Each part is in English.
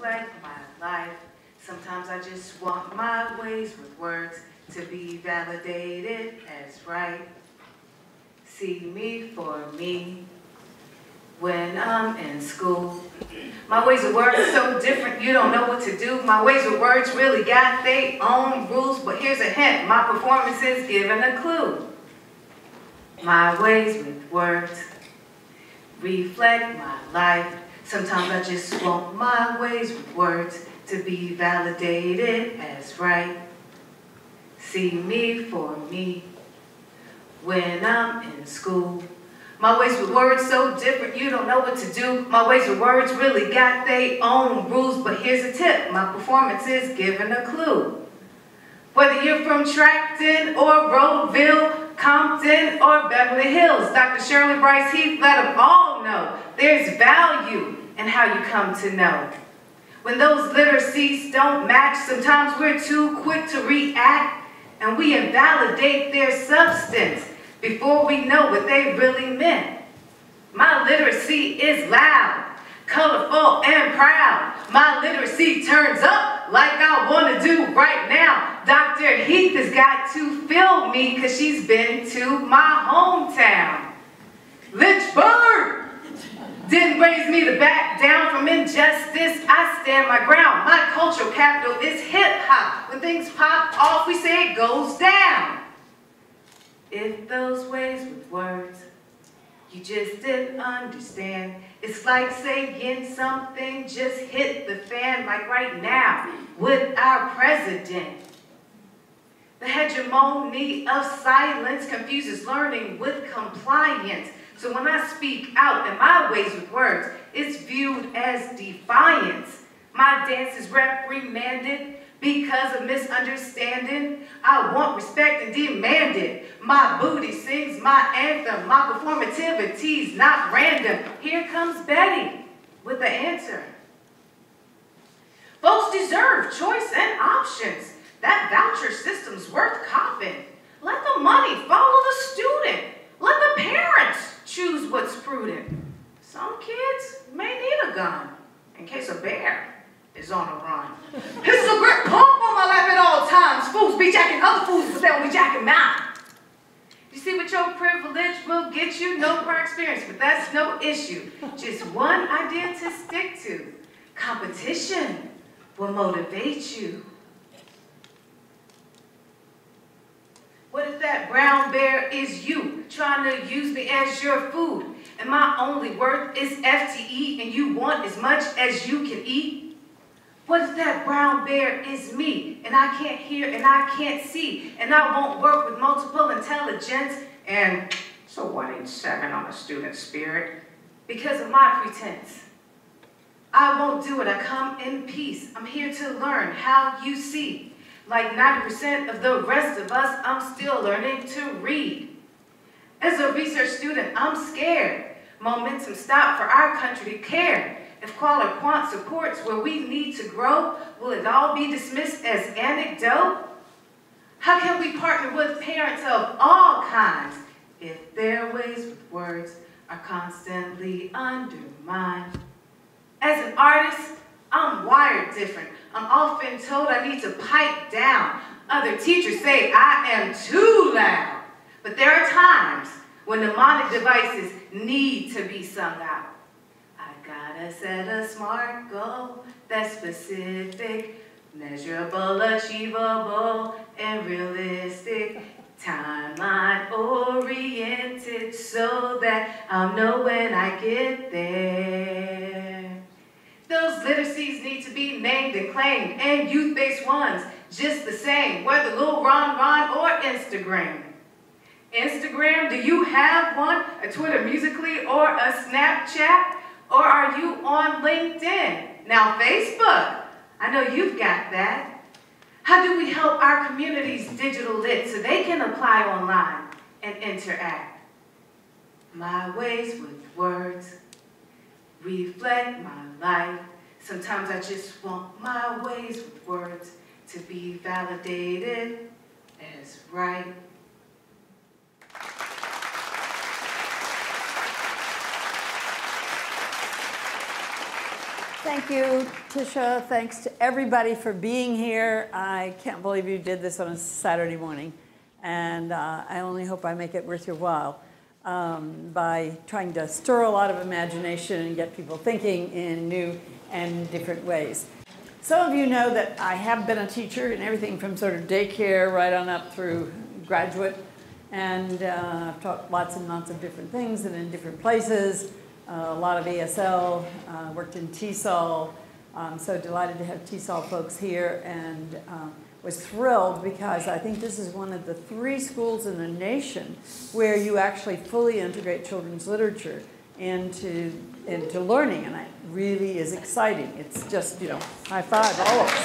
reflect my life. Sometimes I just want my ways with words to be validated as right. See me for me when I'm in school. My ways of words are so different, you don't know what to do. My ways with words really got their own rules, but here's a hint, my performance is giving a clue. My ways with words reflect my life. Sometimes I just want my ways with words to be validated as right. See me for me when I'm in school. My ways with words so different, you don't know what to do. My ways with words really got their own rules, but here's a tip, my performance is giving a clue. Whether you're from Tracton or Rodeville, Compton or Beverly Hills, Dr. Shirley, Brice, Heath, let them all know there's value in how you come to know. When those literacies don't match, sometimes we're too quick to react and we invalidate their substance before we know what they really meant. My literacy is loud, colorful, and proud. My literacy turns up like I want to do right now. Dr. Heath has got to feel me because she's been to my hometown. Lynchburg didn't raise me to back down from injustice. I stand my ground. My cultural capital is hip-hop. When things pop off, we say it goes down. If those ways with words you just didn't understand, it's like saying something just hit the fan, like right now with our president. The hegemony of silence confuses learning with compliance. So when I speak out in my ways with words, it's viewed as defiance. My dance is reprimanded because of misunderstanding. I want respect and demand it. My booty sings my anthem. My performativity's not random. Here comes Betty with the answer. Folks deserve choice and options. That voucher system's worth copping. Let the money follow the student. Let the parents choose what's prudent. Some kids may need a gun in case a bear is on a run. Pistol grip pump on my lap at all times. Fools be jacking other fools, but they don't be jacking mine. You see what your privilege will get you? No prior experience, but that's no issue. Just one idea to stick to. Competition will motivate you. What if that brown bear is you, trying to use me as your food, and my only worth is FTE, and you want as much as you can eat? What if that brown bear is me, and I can't hear and I can't see, and I won't work with multiple intelligence, and so 187 on a student spirit? Because of my pretense. I won't do it, I come in peace. I'm here to learn how you see. Like 90% of the rest of us, I'm still learning to read. As a research student, I'm scared. Momentum stopped for our country to care. If qual or quant supports where we need to grow, will it all be dismissed as anecdote? How can we partner with parents of all kinds if their ways with words are constantly undermined? As an artist, I'm wired different. I'm often told I need to pipe down. Other teachers say I am too loud. But there are times when mnemonic devices need to be sung out. I gotta set a smart goal that's specific, measurable, achievable, and realistic. Timeline oriented so that I'll know when I get there. Those literacies need to be named and claimed, and youth-based ones just the same, whether Lil Ron or Instagram. Instagram, do you have one? A Twitter Musical.ly or a Snapchat? Or are you on LinkedIn? Now Facebook, I know you've got that. How do we help our communities digital lit so they can apply online and interact? My ways with words reflect my life. Sometimes I just want my ways with words to be validated as right. Thank you, Tisha. Thanks to everybody for being here. I can't believe you did this on a Saturday morning. And I only hope I make it worth your while by trying to stir a lot of imagination and get people thinking in new and different ways. Some of you know that I have been a teacher in everything from sort of daycare right on up through graduate. And I've taught lots and lots of different things and in different places. A lot of ESL, worked in TESOL. I'm so delighted to have TESOL folks here, and was thrilled because I think this is one of the 3 schools in the nation where you actually fully integrate children's literature into learning, and it really is exciting. It's just, you know, high five, all of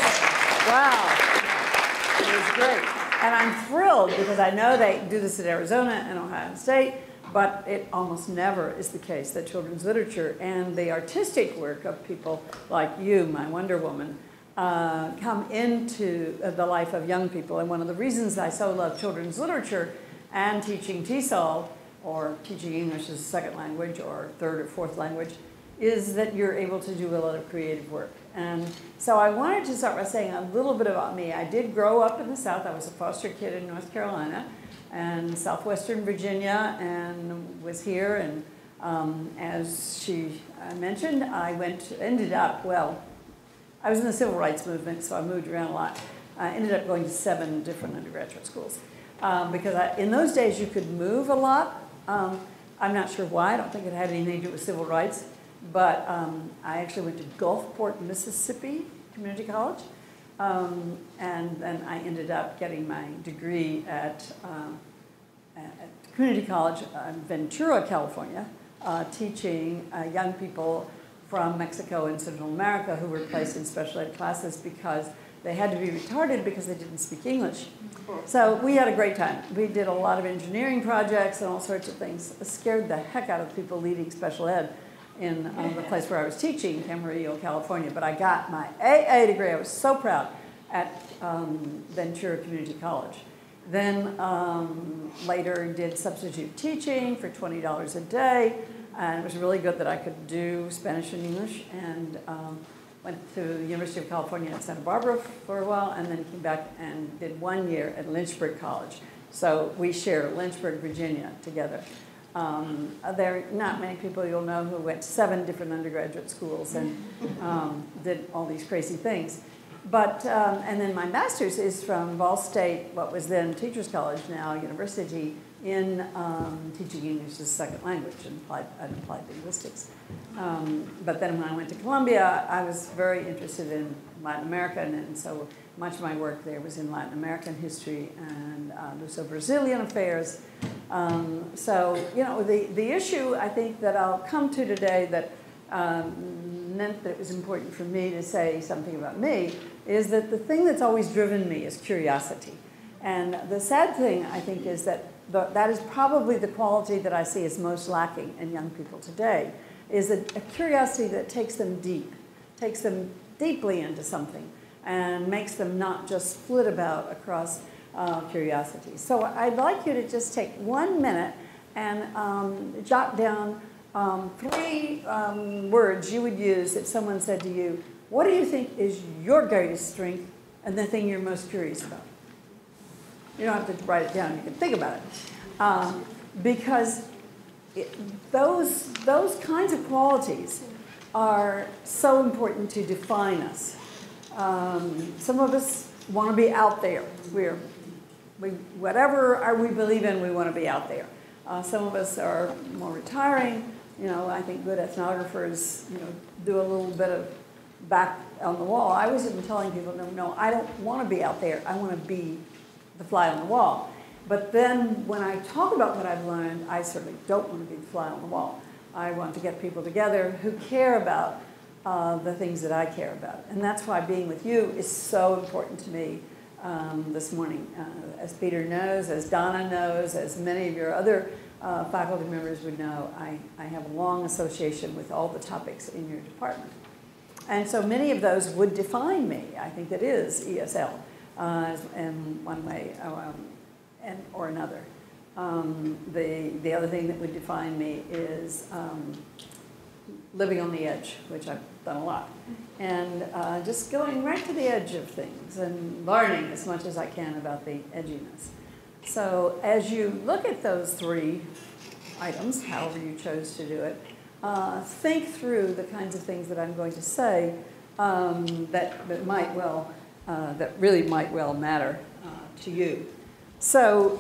us. Wow, it was great. And I'm thrilled because I know they do this at Arizona and Ohio State, but it almost never is the case that children's literature and the artistic work of people like you, my Wonder Woman, come into the life of young people. And one of the reasons I so love children's literature and teaching TESOL, or teaching English as a second language or third or fourth language, is that you're able to do a lot of creative work. And so I wanted to start by saying a little bit about me. I did grow up in the South. I was a foster kid in North Carolina and southwestern Virginia, and was here. And as she mentioned, I ended up, well, I was in the civil rights movement, so I moved around a lot. I ended up going to 7 different undergraduate schools. Because in those days you could move a lot. I'm not sure why. I don't think it had anything to do with civil rights. But I actually went to Gulfport, Mississippi Community College. And then I ended up getting my degree at Community College in Ventura, California, teaching young people from Mexico and Central America who were placed in special ed classes because they had to be retarded because they didn't speak English. So we had a great time. We did a lot of engineering projects and all sorts of things. It scared the heck out of people leading special ed in the place where I was teaching, Camarillo, California. But I got my AA degree. I was so proud at Ventura Community College. Then later did substitute teaching for $20 a day. And it was really good that I could do Spanish and English, and went to the University of California at Santa Barbara for a while, and then came back and did 1 year at Lynchburg College. So we share Lynchburg, Virginia together. There are not many people you'll know who went to 7 different undergraduate schools and did all these crazy things. But, and then my master's is from Ball State, what was then Teachers College, now University, in teaching English as a second language and applied linguistics. But then when I went to Columbia, I was very interested in Latin America, and so much of my work there was in Latin American history and Luso-Brazilian affairs. So, you know, the issue I think that I'll come to today that meant that it was important for me to say something about me is that the thing that's always driven me is curiosity. And the sad thing, I think, is that that is probably the quality that I see as most lacking in young people today, is a curiosity that takes them deep, takes them deeply into something, and makes them not just flit about across curiosity. So I'd like you to just take 1 minute and jot down 3 words you would use if someone said to you, what do you think is your greatest strength and the thing you're most curious about? You don't have to write it down, you can think about it. Because those kinds of qualities are so important to define us. Some of us want to be out there. Whatever we believe in, we want to be out there. Some of us are more retiring. You know, I think good ethnographers, you know, do a little bit of back on the wall. I was even telling people, no, I don't want to be out there. I want to be the fly on the wall. But then when I talk about what I've learned, I certainly don't want to be the fly on the wall. I want to get people together who care about the things that I care about. And that's why being with you is so important to me this morning. As Peter knows, as Donna knows, as many of your other faculty members would know, I have a long association with all the topics in your department. And so many of those would define me. I think that is ESL in one way or another. The other thing that would define me is living on the edge, which I've done a lot, and just going right to the edge of things and learning as much as I can about the edginess. So as you look at those 3 items, however you chose to do it, think through the kinds of things that I'm going to say that really might well matter to you. So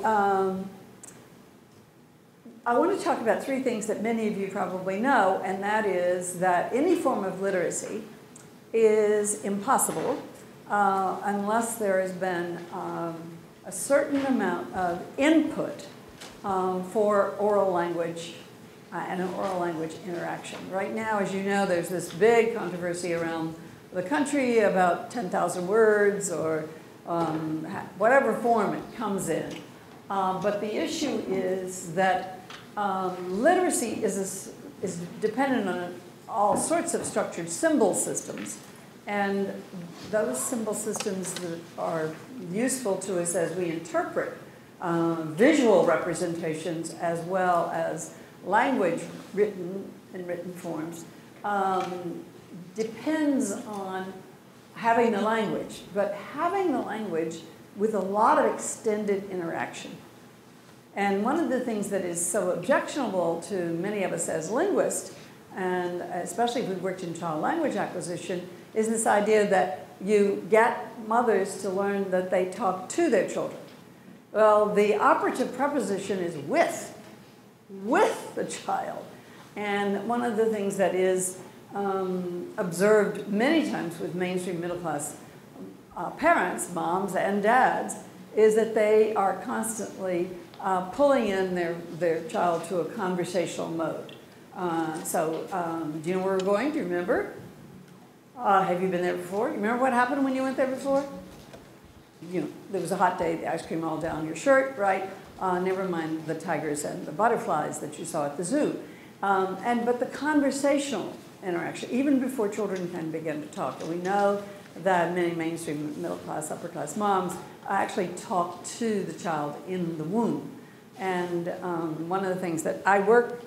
I want to talk about 3 things that many of you probably know, and that is that any form of literacy is impossible unless there has been a certain amount of input for oral language and an oral language interaction. Right now, as you know, there's this big controversy around the country about 10,000 words or whatever form it comes in. But the issue is that literacy is dependent on all sorts of structured symbol systems. And those symbol systems that are useful to us as we interpret visual representations as well as language written in written forms depends on having the language, but having the language with a lot of extended interaction. And one of the things that is so objectionable to many of us as linguists, and especially if we've worked in child language acquisition, is this idea that you get mothers to learn that they talk to their children. Well, the operative preposition is with the child. And one of the things that is observed many times with mainstream middle-class parents, moms and dads, is that they are constantly pulling in their child to a conversational mode. Do you know where we're going? Do you remember? Have you been there before? You remember what happened when you went there before? You know, there was a hot day, the ice cream all down your shirt, right? Never mind the tigers and the butterflies that you saw at the zoo. But the conversational interaction, even before children can begin to talk. And we know that many mainstream middle-class, upper-class moms actually talk to the child in the womb. And one of the things that I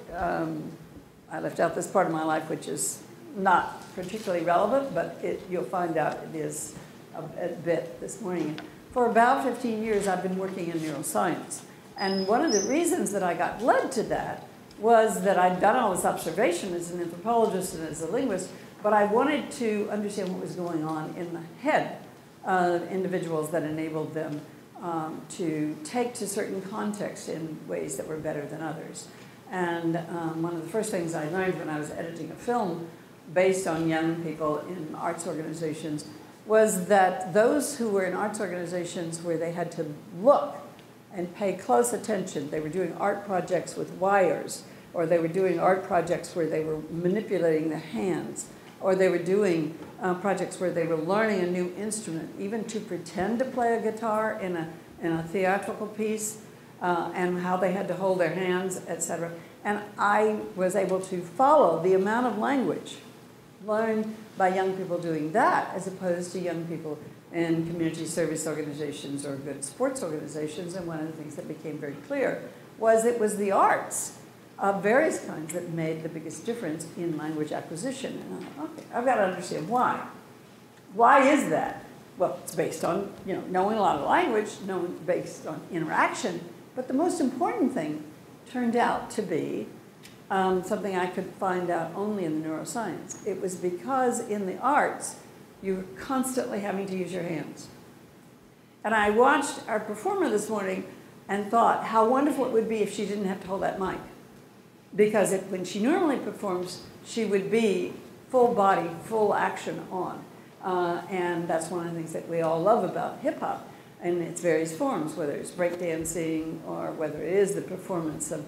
I left out this part of my life, which is not particularly relevant, but you'll find out it is a bit this morning. For about 15 years, I've been working in neuroscience. And one of the reasons that I got led to that was that I'd done all this observation as an anthropologist and as a linguist, but I wanted to understand what was going on in the head of individuals that enabled them to take to certain contexts in ways that were better than others. And one of the first things I learned when I was editing a film based on young people in arts organizations was that those who were in arts organizations where they had to look and pay close attention, they were doing art projects with wires, or they were doing art projects where they were manipulating the hands, or they were doing projects where they were learning a new instrument, even to pretend to play a guitar in a theatrical piece, and how they had to hold their hands, etc. And I was able to follow the amount of language learned by young people doing that as opposed to young people in community service organizations or good sports organizations. And one of the things that became very clear was it was the arts of various kinds that made the biggest difference in language acquisition. And I thought, okay, I've got to understand why. Why is that? Well, it's based on knowing a lot of language, based on interaction. But the most important thing turned out to be something I could find out only in the neuroscience. It was because in the arts, you're constantly having to use your hands. And I watched our performer this morning and thought how wonderful it would be if she didn't have to hold that mic. Because when she normally performs, she would be full body, full action on. And that's one of the things that we all love about hip hop in its various forms, whether it's breakdancing or whether it is the performance of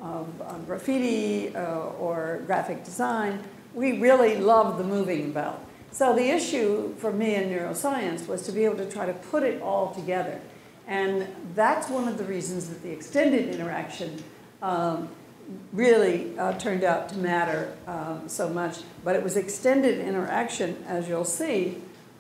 graffiti or graphic design. We really love the moving about. So the issue for me in neuroscience was to be able to try to put it all together. And that's one of the reasons that the extended interaction really turned out to matter so much. But it was extended interaction, as you'll see,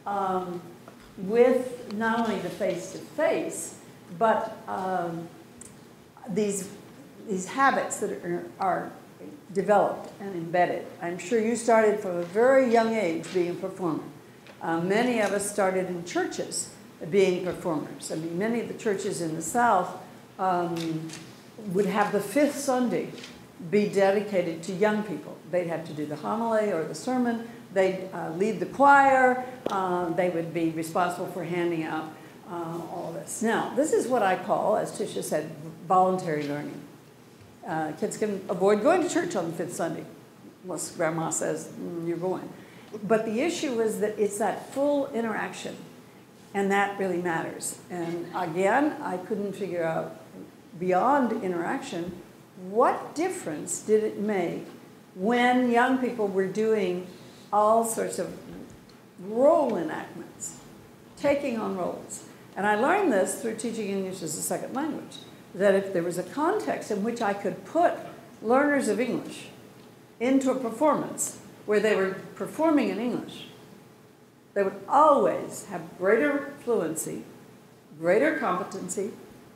with not only the face-to-face, but these habits that are developed and embedded. I'm sure you started from a very young age being a performer. Many of us started in churches being performers. I mean, many of the churches in the South would have the fifth Sunday be dedicated to young people. They'd have to do the homily or the sermon. They'd lead the choir. They would be responsible for handing out all this. Now, this is what I call, as Tisha said, voluntary learning. Kids can avoid going to church on the fifth Sunday, unless grandma says, you're going. But the issue is that it's that full interaction, and that really matters. And again, I couldn't figure out, beyond interaction, what difference did it make when young people were doing all sorts of role enactments, taking on roles. And I learned this through teaching English as a second language, that if there was a context in which I could put learners of English into a performance where they were performing in English, they would always have greater fluency, greater competency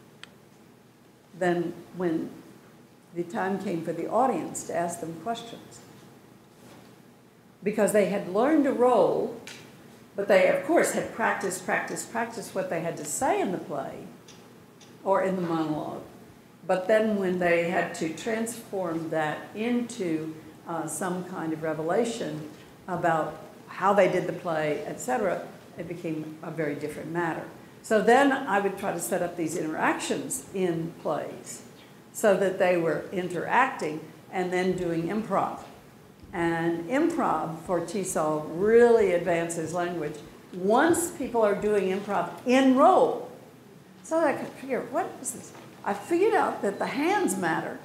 than when the time came for the audience to ask them questions. Because they had learned a role, but they, of course, had practiced what they had to say in the play or in the monologue. But then when they had to transform that into some kind of revelation about how they did the play, etc., it became a very different matter. So then I would try to set up these interactions in plays so that they were interacting and then doing improv. And improv for TESOL really advances language once people are doing improv in role. So I could figure, what is this? I figured out that the hands matter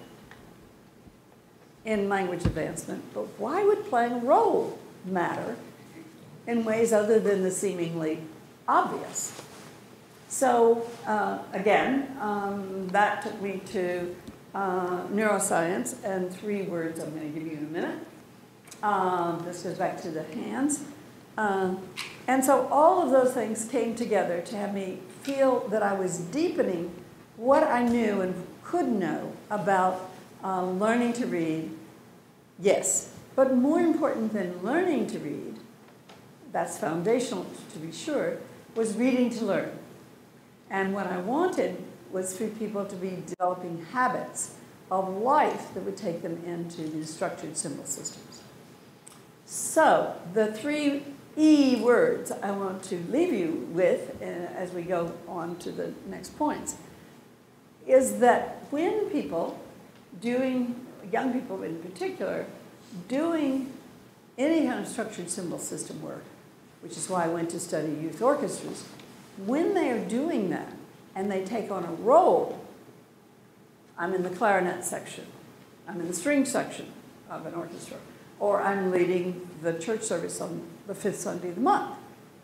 in language advancement, but why would playing role matter in ways other than the seemingly obvious? So again, that took me to neuroscience, and 3 words I'm going to give you in a minute. This goes back to the hands. And so all of those things came together to have me feel that I was deepening what I knew and could know about learning to read, yes. But more important than learning to read, that's foundational to be sure, was reading to learn. And what I wanted was for people to be developing habits of life that would take them into these structured symbol systems. So the 3 E words I want to leave you with as we go on to the next points is that when people doing, young people in particular, doing any kind of structured symbol system work, which is why I went to study youth orchestras, when they are doing that and they take on a role, I'm in the clarinet section, I'm in the string section of an orchestra, or I'm leading the church service on the 5th Sunday of the month,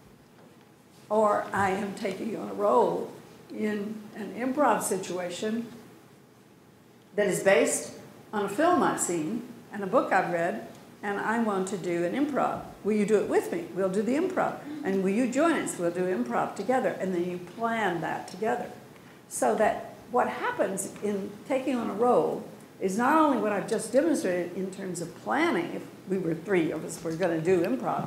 or I am taking on a role in an improv situation that is based on a film I've seen and a book I've read, and I want to do an improv. Will you do it with me? We'll do the improv. And will you join us? We'll do improv together. And then you plan that together. So that what happens in taking on a role is not only what I've just demonstrated in terms of planning, if we were 3 of us were going to do improv,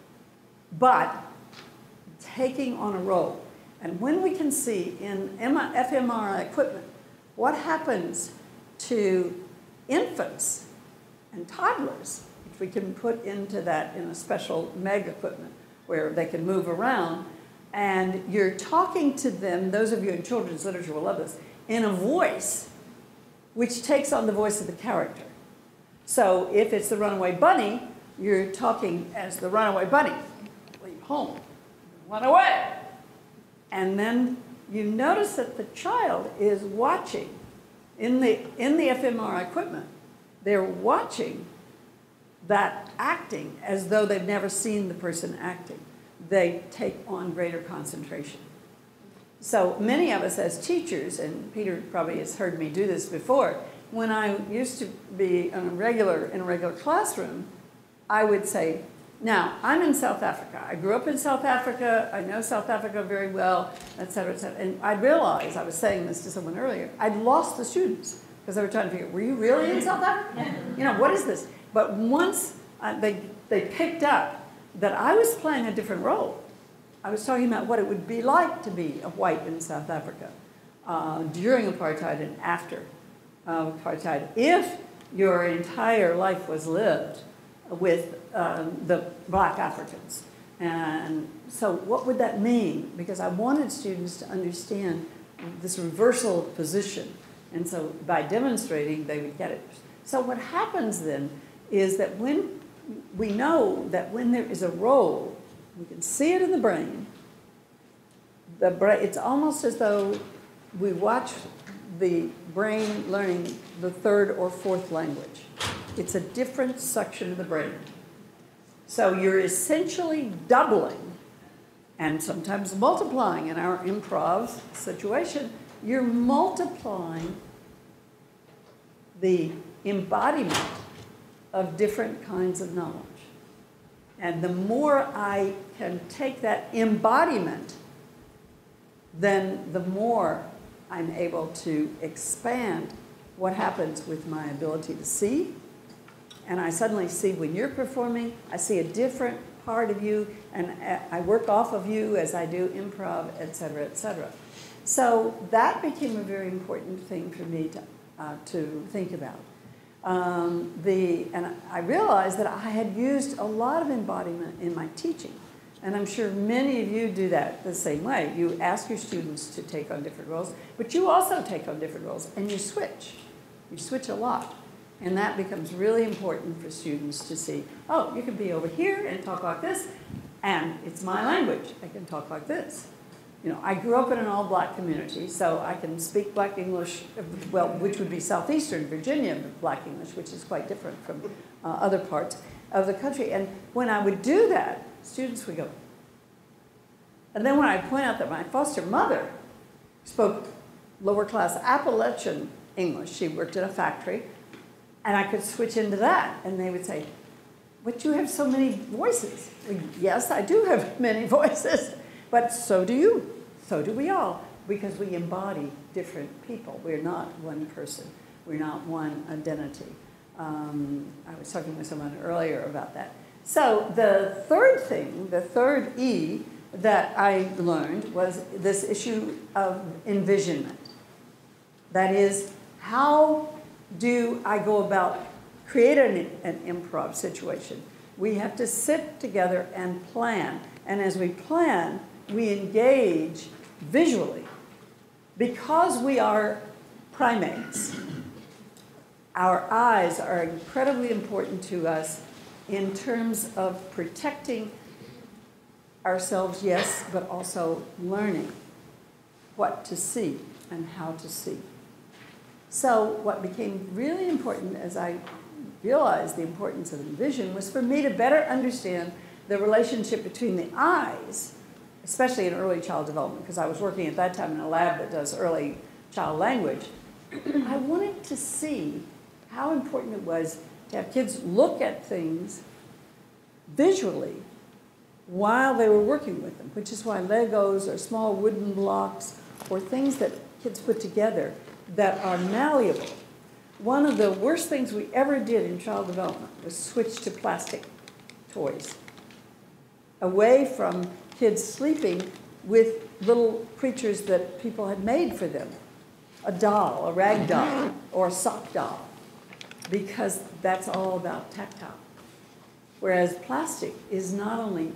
but taking on a role. And when we can see in fMRI equipment what happens to infants and toddlers, if we can put into that in a special MEG equipment where they can move around, and you're talking to them, those of you in children's literature will love this, in a voice which takes on the voice of the character. So if it's the runaway bunny, you're talking as the runaway bunny. Leave home, run away. And then you notice that the child is watching in the fMRI equipment. They're watching that acting as though they've never seen the person acting. They take on greater concentration. So many of us as teachers, and Peter probably has heard me do this before, when I used to be in a regular classroom, I would say, now, I'm in South Africa. I grew up in South Africa. I know South Africa very well, et cetera, et cetera. And I realized, I was saying this to someone earlier, I'd lost the students because they were trying to figure, were you really in South Africa? You know, what is this? But once they picked up that I was playing a different role. I was talking about what it would be like to be a white in South Africa during apartheid and after apartheid, if your entire life was lived with the black Africans. And so what would that mean? Because I wanted students to understand this reversal of position. And so by demonstrating, they would get it. So what happens then is that when we know that when there is a role, we can see it in the brain. It's almost as though we watch the brain learning the third or fourth language. It's a different section of the brain. So you're essentially doubling and sometimes multiplying. In our improv situation, you're multiplying the embodiment of different kinds of knowledge. And the more I can take that embodiment, then the more I'm able to expand what happens with my ability to see. And I suddenly see when you're performing, I see a different part of you, and I work off of you as I do improv, et cetera, et cetera. So that became a very important thing for me to think about. And I realized that I had used a lot of embodiment in my teaching. And I'm sure many of you do that the same way. You ask your students to take on different roles, but you also take on different roles, and you switch. You switch a lot. And that becomes really important for students to see, oh, you can be over here and talk like this, and it's my language. I can talk like this. You know, I grew up in an all-black community, so I can speak black English, well, which would be southeastern Virginia black English, which is quite different from other parts of the country. And when I would do that, students would go. And then when I point out that my foster mother spoke lower-class Appalachian English, she worked in a factory, and I could switch into that, and they would say, but you have so many voices. Well, yes, I do have many voices, but so do you. So do we all, because we embody different people. We're not one person. We're not one identity. I was talking with someone earlier about that. So the third thing, the third E that I learned was this issue of envisionment. That is, how do I go about creating an improv situation? We have to sit together and plan. And as we plan, we engage visually. Because we are primates, our eyes are incredibly important to us in terms of protecting ourselves, yes, but also learning what to see and how to see. So what became really important as I realized the importance of vision was for me to better understand the relationship between the eyes, especially in early child development, because I was working at that time in a lab that does early child language. I wanted to see how important it was to have kids look at things visually while they were working with them, which is why Legos or small wooden blocks or things that kids put together that are malleable. One of the worst things we ever did in child development was switch to plastic toys, away from kids sleeping with little creatures that people had made for them, a doll, a rag doll, or a sock doll, because that's all about tactile. Whereas plastic is not only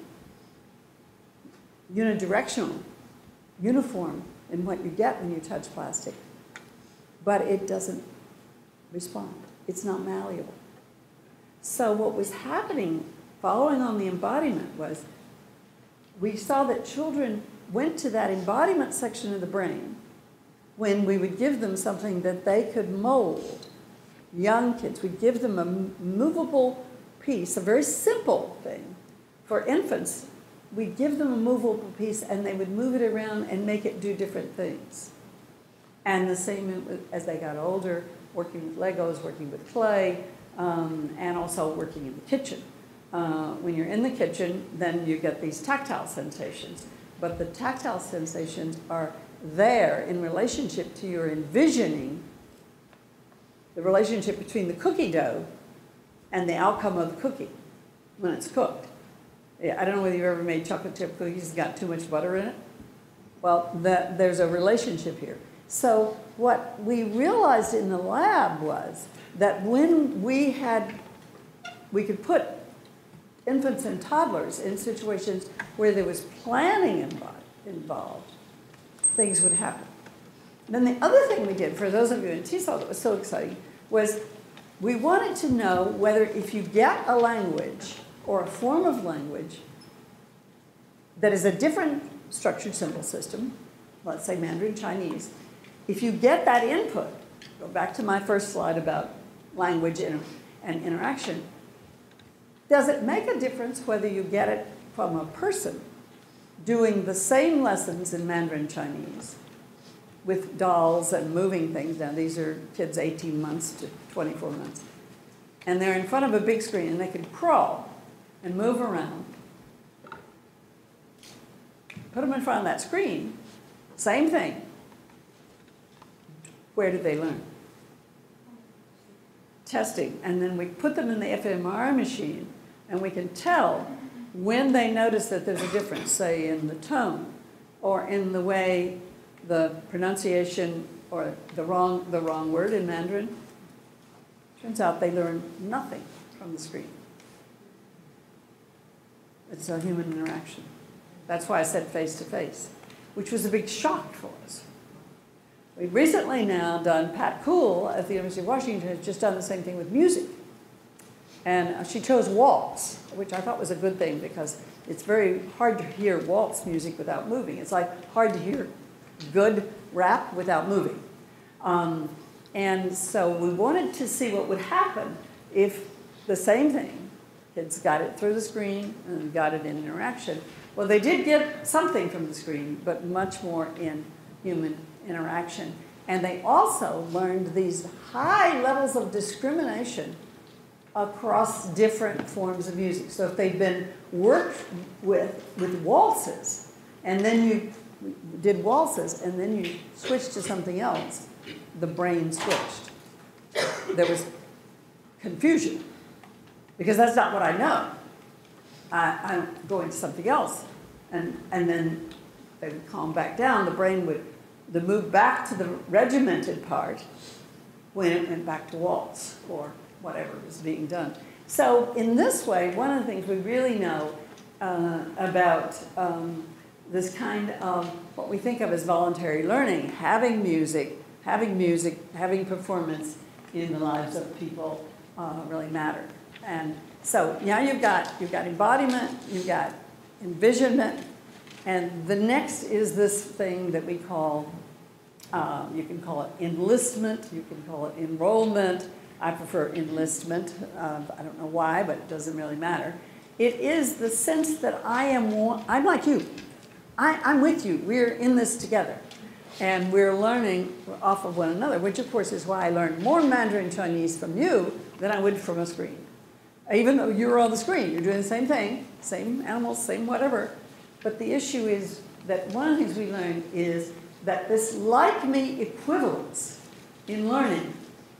unidirectional, uniform in what you get when you touch plastic, but it doesn't respond. It's not malleable. So what was happening, following on the embodiment, was we saw that children went to that embodiment section of the brain when we would give them something that they could mold. Young kids, we'd give them a movable piece, a very simple thing. For infants, we'd give them a movable piece and they would move it around and make it do different things. And the same as they got older, working with Legos, working with clay, and also working in the kitchen. When you're in the kitchen, then you get these tactile sensations. But the tactile sensations are there in relationship to your envisioning the relationship between the cookie dough and the outcome of the cookie when it's cooked. Yeah, I don't know whether you've ever made chocolate chip cookies that got too much butter in it. Well, there's a relationship here. So what we realized in the lab was that when we could put infants and toddlers in situations where there was planning involved, things would happen. Then the other thing we did, for those of you in TESOL that was so exciting, was we wanted to know whether if you get a language or a form of language that is a different structured symbol system, let's say Mandarin Chinese, if you get that input, go back to my first slide about language and interaction, does it make a difference whether you get it from a person doing the same lessons in Mandarin Chinese with dolls and moving things? Now, these are kids 18 months to 24 months. And they're in front of a big screen, and they can crawl and move around. Put them in front of that screen, same thing. Where did they learn? Testing. And then we put them in the fMRI machine, and we can tell when they notice that there's a difference, say in the tone, or in the way the pronunciation, or the wrong word in Mandarin. Turns out they learn nothing from the screen. It's a human interaction. That's why I said face-to-face, which was a big shock for us. We've recently now done, Pat Cool at the University of Washington has just done the same thing with music. And she chose waltz, which I thought was a good thing because it's very hard to hear waltz music without moving. It's like hard to hear good rap without moving. And so we wanted to see what would happen if the same thing, kids got it through the screen and got it in interaction. Well, they did get something from the screen, but much more in human interaction. And they also learned these high levels of discrimination across different forms of music. So if they've been worked with waltzes, and then you did waltzes, and then you switched to something else, the brain switched. There was confusion, because that's not what I know. I'm going to something else. And then they would calm back down. The brain would move back to the regimented part when it went back to waltz or whatever was being done. So in this way, one of the things we really know about this kind of what we think of as voluntary learning, having music, having performance in the lives of people really matter. And so now you've got embodiment, you've got envisionment, and the next is this thing that we call, you can call it enlistment, you can call it enrollment. I prefer enlistment. I don't know why, but it doesn't really matter. It is the sense that I'm like you. I'm with you. We're in this together. And we're learning off of one another, which of course is why I learned more Mandarin Chinese from you than I would from a screen. Even though you're on the screen, you're doing the same thing, same animals, same whatever. But the issue is that one of the things we learned is that this like-me equivalence in learning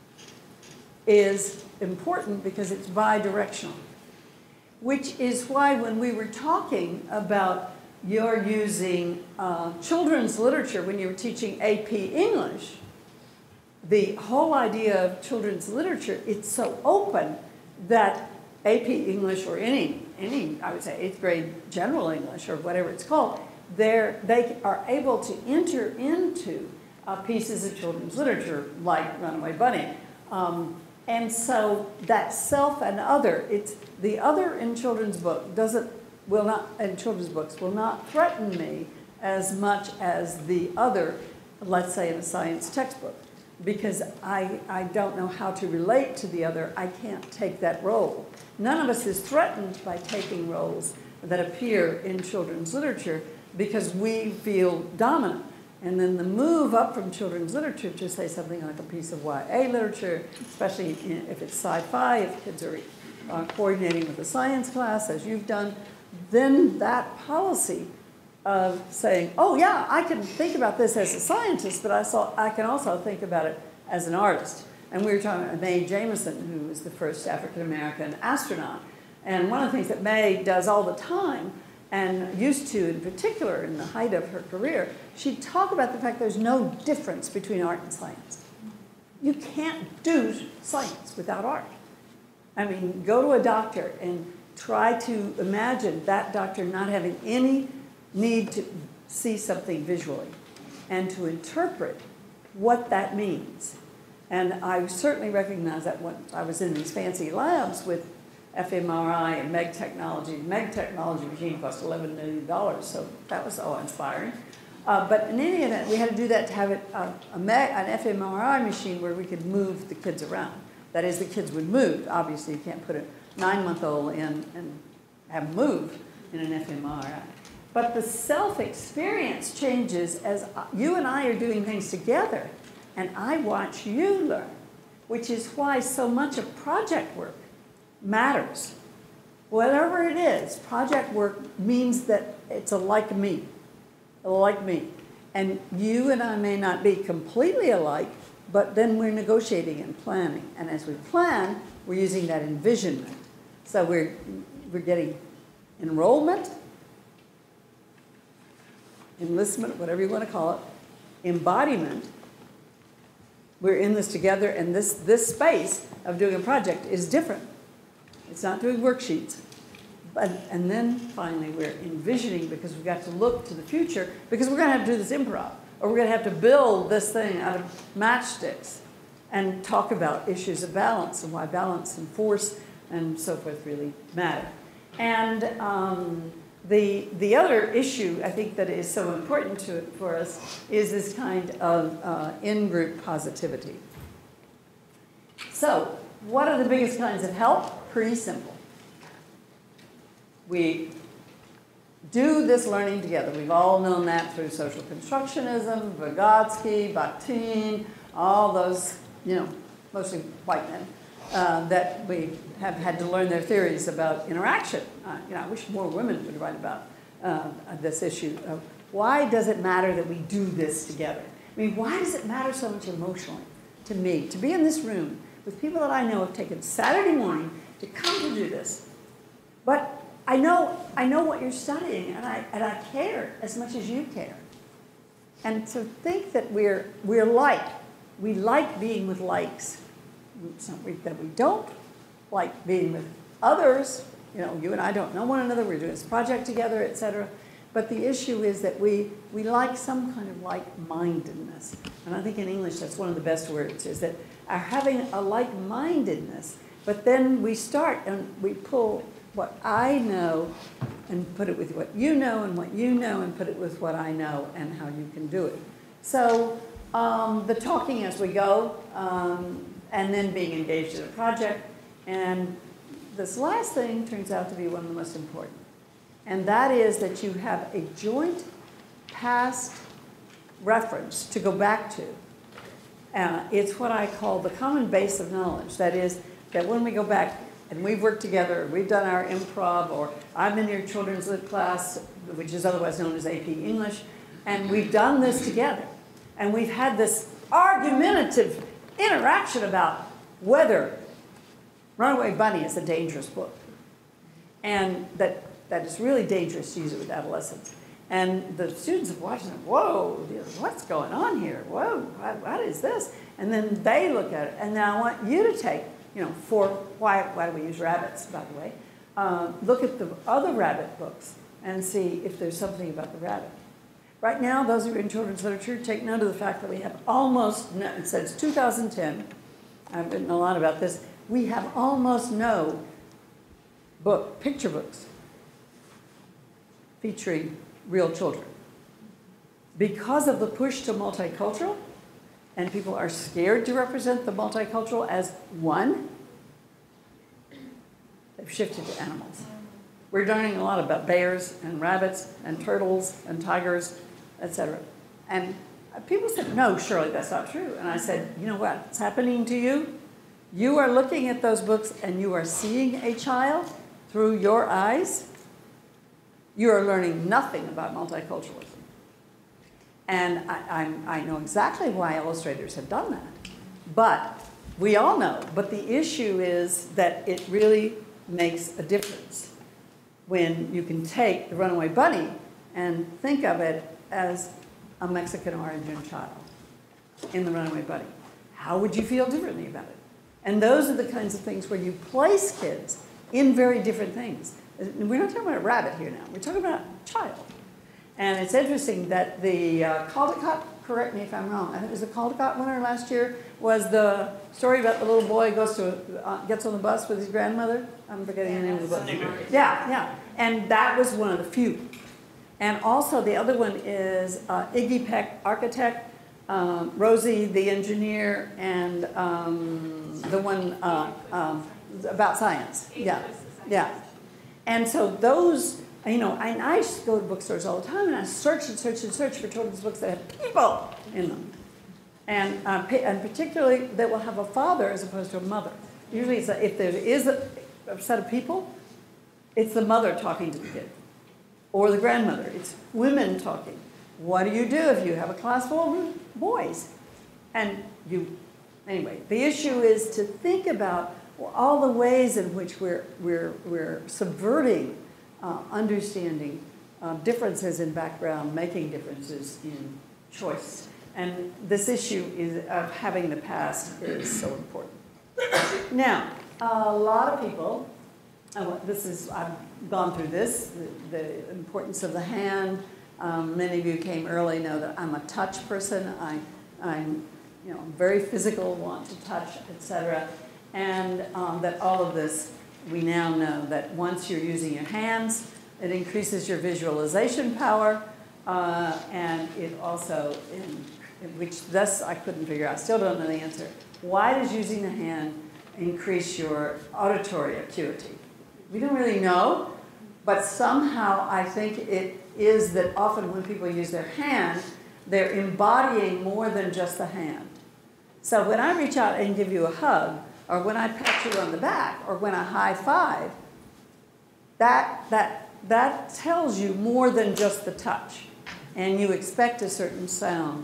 is important because it's bi-directional, which is why when we were talking about you're using children's literature when you were teaching AP English, the whole idea of children's literature, it's so open that AP English or any I would say 8th grade general English or whatever it's called, they are able to enter into pieces of children's literature like Runaway Bunny. And so that self and other, it's the other in children's books will not threaten me as much as the other, let's say in a science textbook, because I don't know how to relate to the other. I can't take that role. None of us is threatened by taking roles that appear in children's literature because we feel dominant. And then the move up from children's literature to say something like a piece of YA literature, especially if it's sci-fi, if kids are coordinating with a science class, as you've done, then that policy of saying, oh yeah, I can think about this as a scientist, but I can also think about it as an artist. And we were talking about Mae Jemison, who was the first African-American astronaut. And one of the things that Mae does all the time, and used to in particular in the height of her career, she'd talk about the fact there's no difference between art and science. You can't do science without art. I mean, go to a doctor and try to imagine that doctor not having any need to see something visually and to interpret what that means. And I certainly recognize that when I was in these fancy labs with fMRI and MEG technology. The MEG technology machine cost $11 million, so that was awe-inspiring. But in any event, we had to do that to have an fMRI machine where we could move the kids around. That is, the kids would move. Obviously, you can't put a 9-month-old in and have them move in an fMRI. But the self-experience changes as you and I are doing things together, and I watch you learn, which is why so much of project work matters. Whatever it is, project work means that it's a like me. And you and I may not be completely alike, but then we're negotiating and planning. And as we plan, we're using that envisionment. So we're getting enrollment, enlistment, whatever you want to call it, embodiment. We're in this together, and this space of doing a project is different. It's not doing worksheets. And then finally we're envisioning, because we've got to look to the future, because we're going to have to do this improv, or we're going to have to build this thing out of matchsticks and talk about issues of balance and why balance and force and so forth really matter. And the other issue I think that is so important for us is this kind of in-group positivity. So what are the biggest kinds of help? Pretty simple. We do this learning together. We've all known that through social constructionism, Vygotsky, Bakhtin, all those, mostly white men, that we have had to learn their theories about interaction. I wish more women would write about this issue of why does it matter that we do this together? I mean, why does it matter so much emotionally to me to be in this room with people that I know have taken Saturday morning to come to do this? But I know what you're studying, and I care as much as you care. And to think that we like being with likes. It's not that we don't like being with others. You and I don't know one another. We're doing this project together, etc. But the issue is that we like some kind of like-mindedness. And I think in English that's one of the best words, is that our having a like-mindedness, but then we start and we pull what I know and put it with what you know, and what you know and put it with what I know, and how you can do it. So the talking as we go, and then being engaged in a project. And this last thing turns out to be one of the most important. And that is that you have a joint past reference to go back to. It's what I call the common base of knowledge. That is, that when we go back and we've worked together, we've done our improv, or I'm in your children's lit class, which is otherwise known as AP English, and we've done this together. And we've had this argumentative interaction about whether Runaway Bunny is a dangerous book. And that it's really dangerous to use it with adolescents. And the students are watching it, whoa, what's going on here? Whoa, what is this? And then they look at it, and then I want you to take, why do we use rabbits, by the way? Look at the other rabbit books and see if there's something about the rabbit. Right now, those who are in children's literature, take note of the fact that we have almost, since 2010, I've written a lot about this, we have almost no picture books featuring real children. Because of the push to multicultural, and people are scared to represent the multicultural as one, they've shifted to animals. We're learning a lot about bears and rabbits and turtles and tigers, etc. And people said, no, Shirley, that's not true. And I said, you know what's happening to you? You are looking at those books and you are seeing a child through your eyes. You are learning nothing about multiculturalism. And I know exactly why illustrators have done that. But We all know, but the issue is that it really makes a difference when you can take the runaway bunny and think of it as a Mexican origin child in the runaway bunny. How would you feel differently about it? And those are the kinds of things where you place kids in very different things. We're not talking about a rabbit here now. We're talking about a child. And it's interesting that the Caldecott, correct me if I'm wrong, I think it was the Caldecott winner last year, was the story about the little boy goes to gets on the bus with his grandmother. I'm forgetting the name of the book. Yeah. And that was one of the few. And also the other one is Iggy Peck, architect, Rosie, the engineer, and the one about science. Yeah. And so those, you know, and I used to go to bookstores all the time, and I search for children's books that have people in them. And particularly that will have a father as opposed to a mother. Usually it's if there is a set of people, it's the mother talking to the kid. Or the grandmother. It's women talking. What do you do if you have a class full of boys? And anyway, the issue is to think about all the ways in which we're subverting understanding differences in background, making differences in choice. And this issue of having the past is so important. Now, a lot of people, I've gone through this, the importance of the hand. Many of you came early, know that I'm a touch person. I'm very physical, want to touch, etc. And that all of this, we now know that once you're using your hands, it increases your visualization power, and it also, which thus I couldn't figure out, still don't know the answer. Why does using the hand increase your auditory acuity? We don't really know, but somehow I think it is that often when people use their hand, they're embodying more than just the hand. So when I reach out and give you a hug, or when I pat you on the back, or when I high five, that tells you more than just the touch. And you expect a certain sound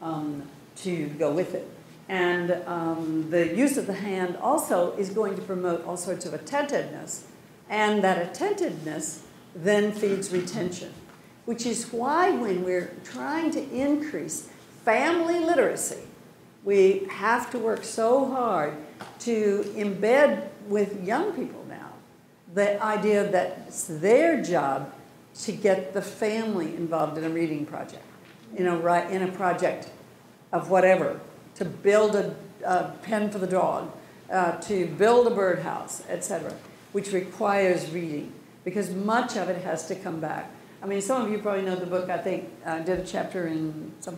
to go with it. And the use of the hand also is going to promote all sorts of attentiveness. And that attentiveness then feeds retention, which is why when we're trying to increase family literacy, we have to work so hard to embed with young people now the idea that it's their job to get the family involved in a reading project, in a project of whatever, to build a pen for the dog, to build a birdhouse, etc., which requires reading, because much of it has to come back. I mean, some of you probably know the book, I think, did a chapter in some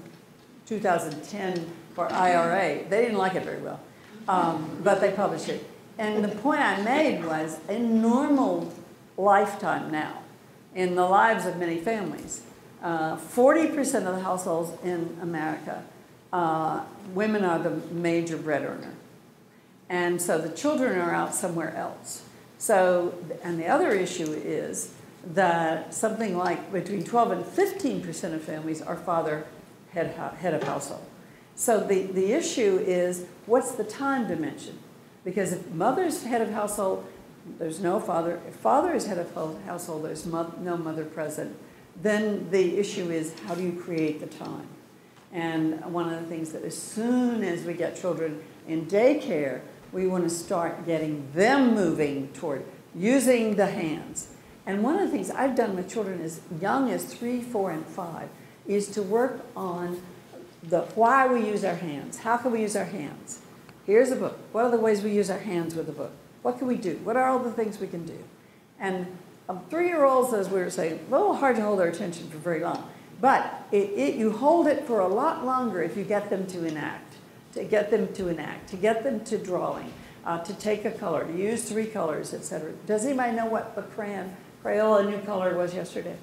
2010 for IRA. They didn't like it very well, but they published it. And the point I made was, in normal lifetime now, in the lives of many families, 40% of the households in America, women are the major bread earner. And so the children are out somewhere else. So, and the other issue is that something like between 12 and 15% of families are father head of household. So the issue is, what's the time dimension? Because if mother's head of household, there's no father. If father is head of household, there's no mother present. Then the issue is, how do you create the time? And one of the things that as soon as we get children in daycare, we want to start getting them moving toward using the hands. And one of the things I've done with children as young as 3, 4, and 5 is to work on the why we use our hands. How can we use our hands? Here's a book. What are the ways we use our hands with a book? What can we do? What are all the things we can do? And 3-year-olds, as we were saying, a little hard to hold their attention for very long. But you hold it for a lot longer if you get them to enact, to get them to drawing, to take a color, to use 3 colors, etc. Does anybody know what the Crayola new color was yesterday?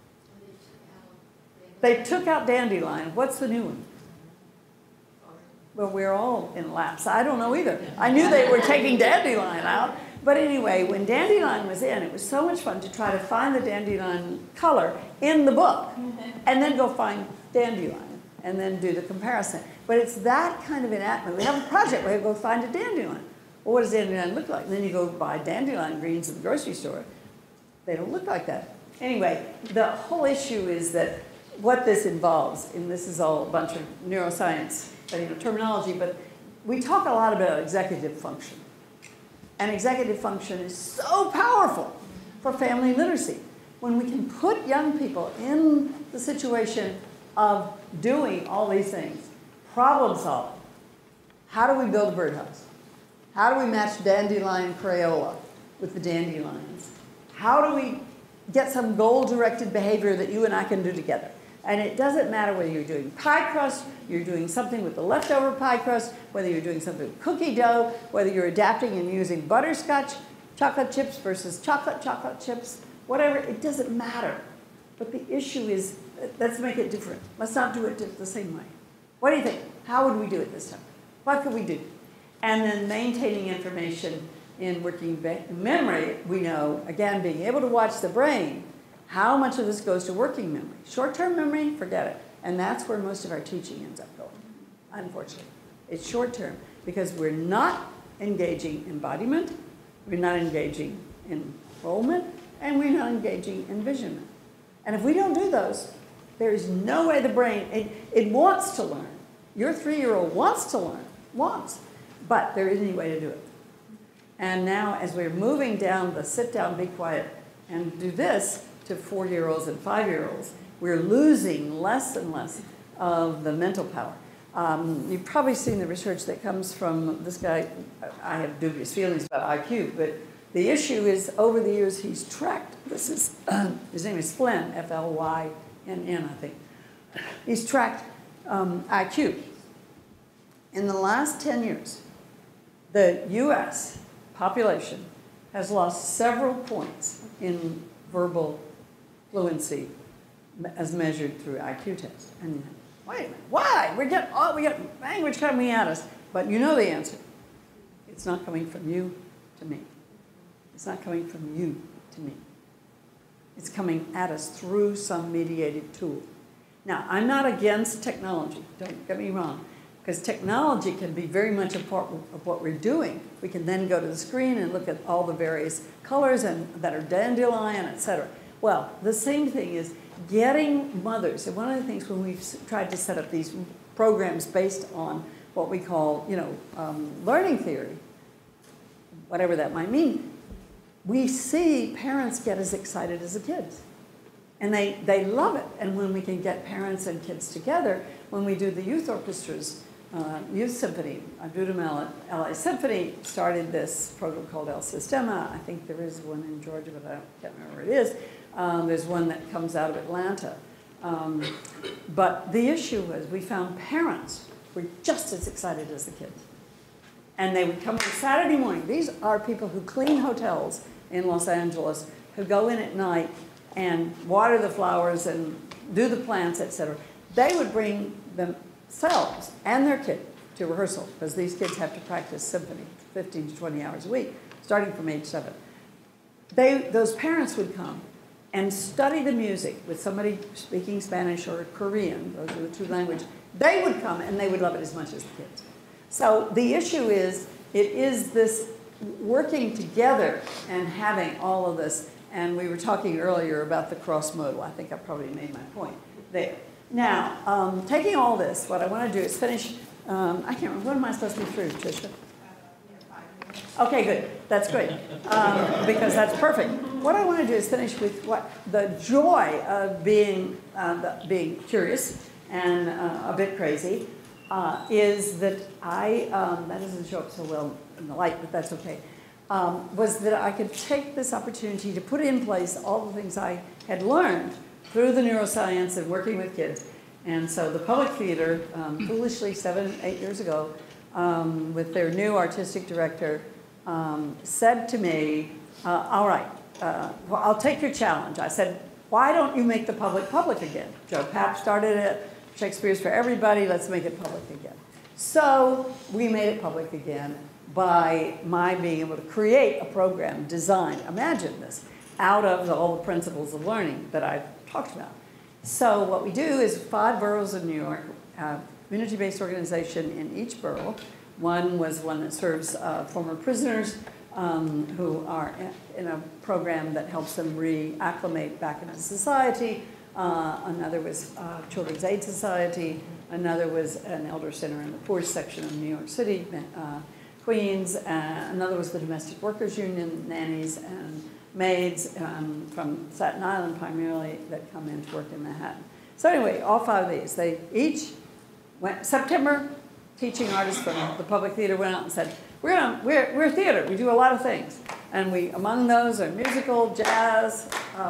They took out dandelion. What's the new one? Well, we're all in lapse. I don't know either. I knew they were taking dandelion out. But anyway, when dandelion was in, it was so much fun to try to find the dandelion color in the book and then go find dandelion and then do the comparison. But it's that kind of enactment. We have a project where you go find a dandelion. Well, what does dandelion look like? And then you go buy dandelion greens at the grocery store. They don't look like that. Anyway, the whole issue is that what this involves, and this is all a bunch of neuroscience terminology, but we talk a lot about executive function. And executive function is so powerful for family literacy. When we can put young people in the situation of doing all these things, problem solving. How do we build a birdhouse? How do we match dandelion Crayola with the dandelions? How do we get some goal-directed behavior that you and I can do together? And it doesn't matter whether you're doing pie crust, you're doing something with the leftover pie crust, whether you're doing something with cookie dough, whether you're adapting and using butterscotch chocolate chips versus chocolate chips, whatever, it doesn't matter. But the issue is, let's make it different. Let's not do it the same way. What do you think? How would we do it this time? What could we do? And then maintaining information in working memory, we know, again, being able to watch the brain, how much of this goes to working memory? Short-term memory, forget it. And that's where most of our teaching ends up going, unfortunately. It's short-term because we're not engaging embodiment, we're not engaging enrollment, and we're not engaging envisionment. And if we don't do those, there is no way the brain, it wants to learn. Your 3-year-old wants to learn, but there isn't any way to do it. And now as we're moving down the sit down, be quiet, and do this to 4-year-olds and 5-year-olds, we're losing less and less of the mental power. You've probably seen the research that comes from this guy. I have dubious feelings about IQ, but the issue is over the years he's tracked, this is, his name is Flynn, F-L-Y-N-N, I think. He's tracked IQ. In the last 10 years, the US population has lost several points in verbal fluency as measured through IQ tests. And wait a minute, why? We get language coming at us. But you know the answer. It's not coming from you to me. It's not coming from you to me. It's coming at us through some mediated tool. Now, I'm not against technology, don't get me wrong, because technology can be very much a part of what we're doing. We can then go to the screen and look at all the various colors that are dandelion, et cetera. Well, the same thing is getting mothers, and one of the things when we've tried to set up these programs based on what we call, learning theory, whatever that might mean, we see parents get as excited as the kids. And they love it. And when we can get parents and kids together, when we do the youth orchestras, Youth Symphony, Abdul LA Symphony started this program called El Sistema. I think there is one in Georgia, but I can't remember where it is. There's one that comes out of Atlanta. But the issue was we found parents were just as excited as the kids. And they would come on Saturday morning. These are people who clean hotels in Los Angeles, who go in at night and water the flowers and do the plants, etc. They would bring themselves and their kid to rehearsal, because these kids have to practice symphony 15 to 20 hours a week, starting from age 7. Those parents would come and study the music with somebody speaking Spanish or Korean, those are the two languages. They would come and they would love it as much as the kids. So the issue is, it is this working together and having all of this. And we were talking earlier about the cross-modal. I think I probably made my point there. Now, taking all this, what I want to do is finish, I can't remember, what am I supposed to be through, Tricia? Okay, good. That's great, because that's perfect. What I want to do is finish with what the joy of being curious and a bit crazy is that that doesn't show up so well in the light, but that's okay, was that I could take this opportunity to put in place all the things I had learned through the neuroscience and working with kids. And so the Public Theater, foolishly 7, 8 years ago, with their new artistic director, said to me, all right, well, I'll take your challenge. I said, why don't you make the public again? Joe Papp started it, Shakespeare's for everybody, let's make it public again. So we made it public again by my being able to create a program designed, imagine this, out of all the principles of learning that I've talked about. So what we do is 5 boroughs of New York have community-based organization in each borough. One was one that serves former prisoners who are in a program that helps them reacclimate back into society. Another was Children's Aid Society. Another was an elder center in the poor section of New York City, Queens. Another was the Domestic Workers Union, nannies and maids from Staten Island primarily that come in to work in Manhattan. So anyway, all 5 of these, they each went, September, teaching artists from the Public Theater went out and said, we're theater, we do a lot of things. And among those are musical, jazz,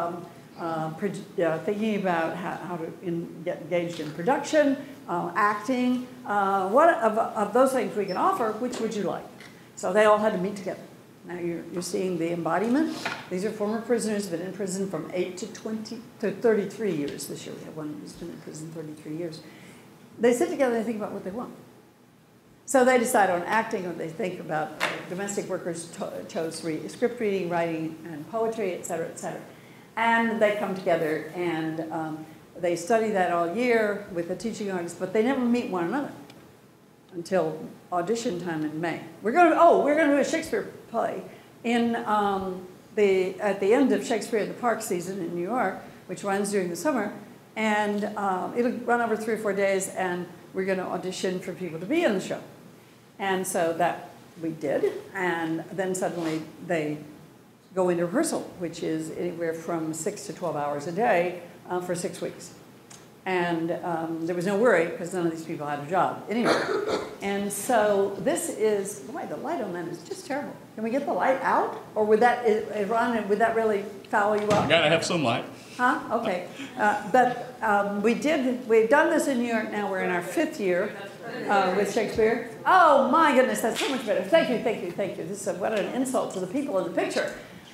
thinking about how to get engaged in production, acting. What of those things we can offer, which would you like? So they all had to meet together. Now you're seeing the embodiment. These are former prisoners who've been in prison from 8 to 33 years this year. We have one who's been in prison 33 years. They sit together and they think about what they want. So they decide on acting, or they think about domestic workers chose script reading, writing, and poetry, et cetera, et cetera. And they come together and they study that all year with the teaching artists, but they never meet one another until audition time in May. We're going to do a Shakespeare play at the end of Shakespeare in the Park season in New York, which runs during the summer, and it'll run over 3 or 4 days, and we're going to audition for people to be in the show. And so that we did, and then suddenly they go into rehearsal, which is anywhere from 6 to 12 hours a day for 6 weeks. And there was no worry, because none of these people had a job anyway. And so this is, boy, the light on that is just terrible. Can we get the light out? Or would that, Ron, would that really foul you up? You gotta have some light. Huh? Okay. But we've done this in New York now. We're in our 5th year with Shakespeare. Oh my goodness, that's so much better. Thank you, thank you, thank you. This is what an insult to the people in the picture.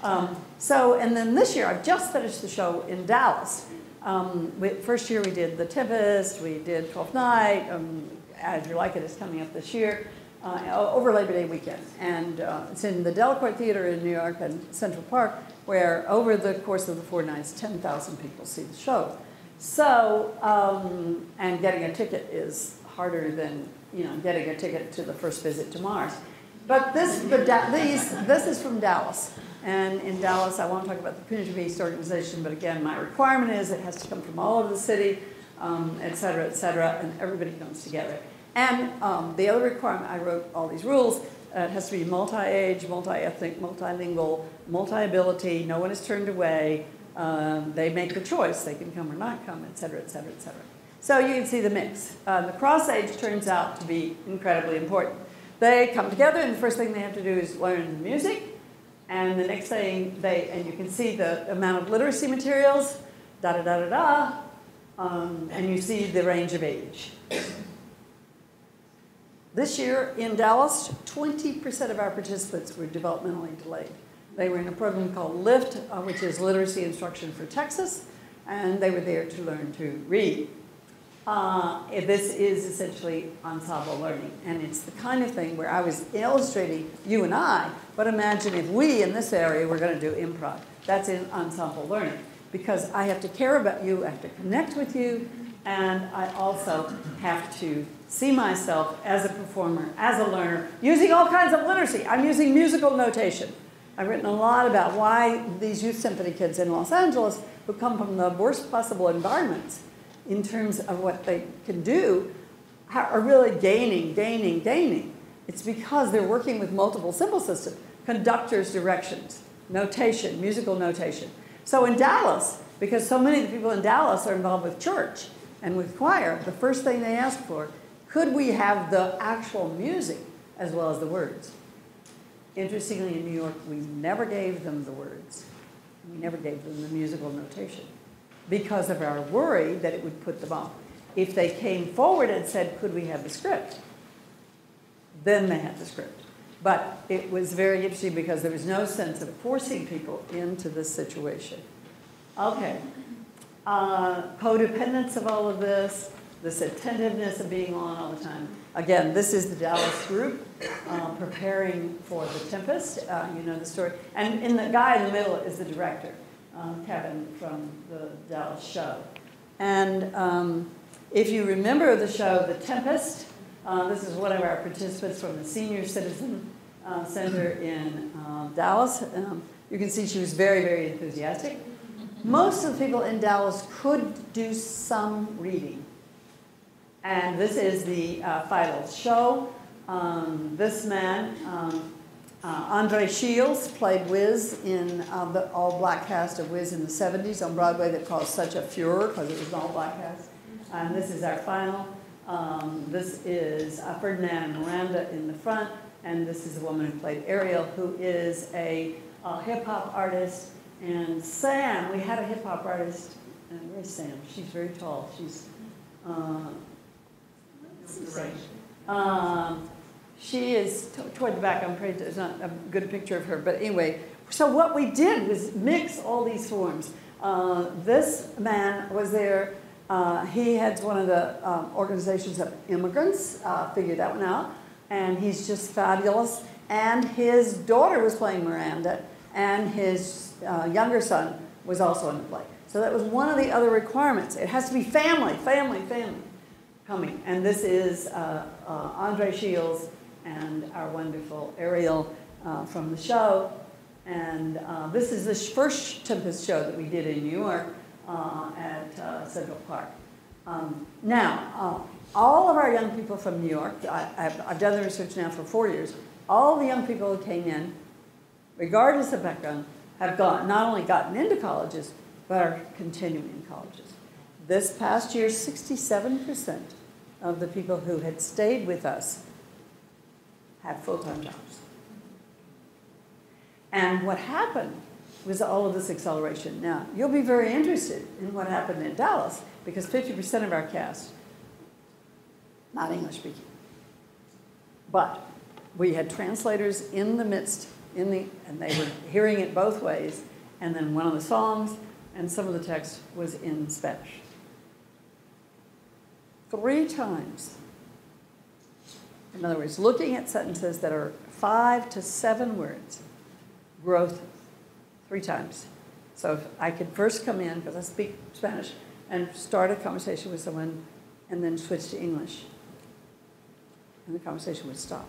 And then this year, I've just finished the show in Dallas. First year we did The Tempest, we did 12th Night, As You Like It is coming up this year, over Labor Day weekend. And it's in the Delacorte Theater in New York and Central Park, where over the course of the 4 nights, 10,000 people see the show. So, and getting a ticket is harder than, getting a ticket to the first visit to Mars. But this is from Dallas. And in Dallas, I won't talk about the community-based organization, but again, my requirement is it has to come from all over the city, et cetera, and everybody comes together. And the other requirement, I wrote all these rules, it has to be multi-age, multi-ethnic, multilingual, multi-ability, no one is turned away, they make the choice, they can come or not come, et cetera, et cetera, et cetera. So you can see the mix. The cross-age turns out to be incredibly important. They come together, and the first thing they have to do is learn the music. And the next thing, and you can see the amount of literacy materials, and you see the range of age. This year in Dallas, 20% of our participants were developmentally delayed. They were in a program called LIFT, which is Literacy Instruction for Texas, and they were there to learn to read. This is essentially ensemble learning, and it's the kind of thing where I was illustrating you and I, but imagine if we in this area were going to do improv. That's in ensemble learning, because I have to care about you, I have to connect with you, and I also have to see myself as a performer, as a learner, using all kinds of literacy. I'm using musical notation. I've written a lot about why these youth symphony kids in Los Angeles, who come from the worst possible environments, in terms of what they can do, are really gaining. It's because they're working with multiple symbol systems, conductors, directions, notation, musical notation. So in Dallas, because so many of the people in Dallas are involved with church and with choir, the first thing they ask for, could we have the actual music as well as the words? Interestingly, in New York, we never gave them the words. We never gave them the musical notation, because of our worry that it would put them off. If they came forward and said, could we have the script? Then they had the script. But it was very interesting because there was no sense of forcing people into this situation. Okay. Codependence of all of this attentiveness of being on all the time. Again, this is the Dallas group preparing for The Tempest. You know the story. And the guy in the middle is the director. Kevin from the Dallas show. And if you remember the show The Tempest, this is one of our participants from the Senior Citizen Center in Dallas. You can see she was very, very enthusiastic. Most of the people in Dallas could do some reading. And this is the final show. This man, Andre Shields, played Wiz in the all-black cast of Wiz in the 70s on Broadway that caused such a furor because it was an all-black cast. And this is our final. This is Ferdinand and Miranda in the front, and this is the woman who played Ariel, who is a hip-hop artist. And Sam, we had a hip-hop artist, and where's Sam? She's very tall. She's, she is toward the back. I'm afraid there's not a good picture of her, but anyway. So what we did was mix all these forms. This man was there. He heads one of the organizations of immigrants, figured that one out, and he's just fabulous. And his daughter was playing Miranda, and his younger son was also in the play. So that was one of the other requirements. It has to be family, family, family coming. And this is Andre Shields and our wonderful Ariel from the show. And this is the first Tempest show that we did in New York. At Central Park. Now, all of our young people from New York, I've done the research now for 4 years, all the young people who came in, regardless of background, have not only gotten into colleges, but are continuing in colleges. This past year, 67% of the people who had stayed with us have full-time jobs. And what happened was all of this acceleration. Now, you'll be very interested in what happened in Dallas, because 50% of our cast, not English speaking. But we had translators in the midst, and they were hearing it both ways, and then one of the songs and some of the text was in Spanish. 3 times. In other words, looking at sentences that are 5 to 7 words, growth 3 times. So if I could first come in, because I speak Spanish, and start a conversation with someone, and then switch to English, and the conversation would stop.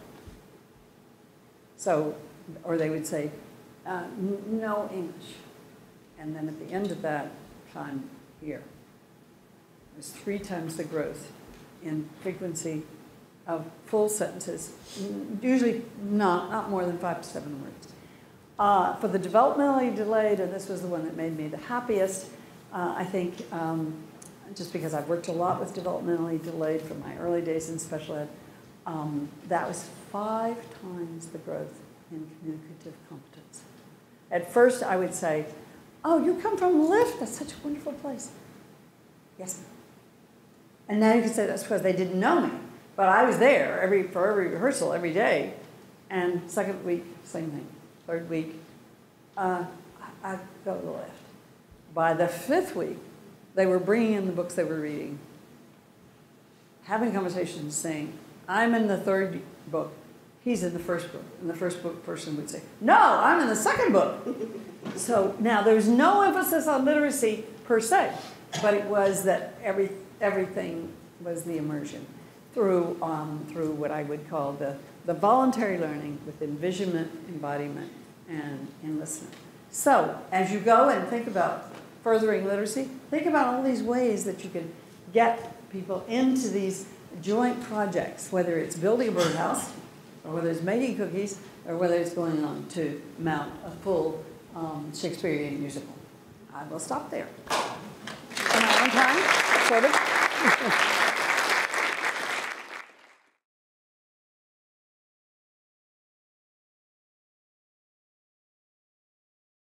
So, or they would say, no English. And then at the end of that time here, it was 3 times the growth in frequency of full sentences, usually not more than 5 to 7 words. For the developmentally delayed, and this was the one that made me the happiest, I think, just because I've worked a lot with developmentally delayed from my early days in special ed, that was 5 times the growth in communicative competence. At first, I would say, oh, you come from Lyft, that's such a wonderful place. Yes, ma'am. And now you can say that's because they didn't know me. But I was there for every rehearsal, every day. And second week, same thing. Third week, I go to the left. By the 5th week, they were bringing in the books they were reading, having conversations saying, I'm in the 3rd book, he's in the 1st book. And the 1st book person would say, no, I'm in the 2nd book. So now there's no emphasis on literacy per se, but it was that everything was the immersion through what I would call the voluntary learning with envisionment, embodiment, and enlistment. So as you go and think about furthering literacy, think about all these ways that you can get people into these joint projects, whether it's building a birdhouse, or whether it's making cookies, or whether it's going on to mount a full Shakespearean musical. I will stop there. Am I on time? Sort of?